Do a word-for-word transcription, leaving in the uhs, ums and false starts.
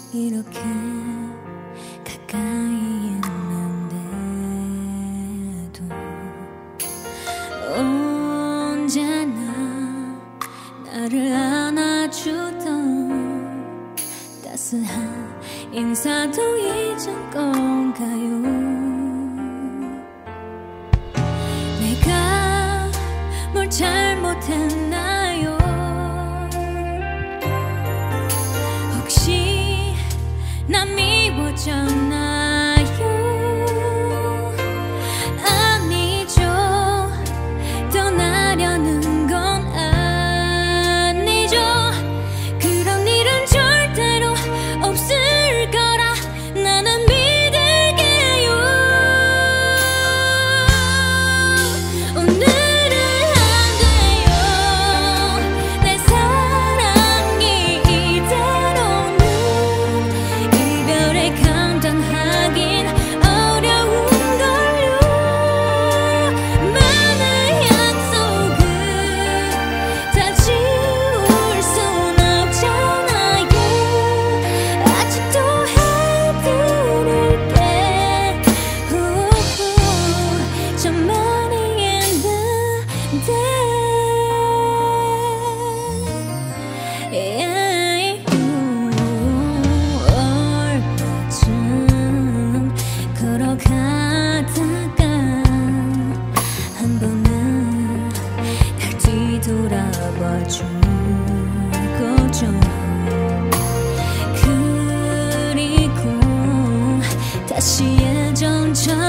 이렇게 가까이 있는데도 언제나 나를 안아주던 따스한 인사도 잊은 건가요? 내가 뭘 잘못했나요? 혹시 난 미워졌나요? 아니죠. 떠나려는 건 아니죠. 그런 일은 절대로 없을 거라 나는 믿을게요. 오늘은 안 돼요. 내 사랑이 이대로는 이별에 감당하긴 어려운걸요. 많은 약속은 다 지울 순 없잖아요. 아직도 해드릴게. 우후, 저 많이 했는데 얼마쯤 걸어가다가 한 번은 날 뒤돌아봐 줄 거죠. 그리고 다시 예전처럼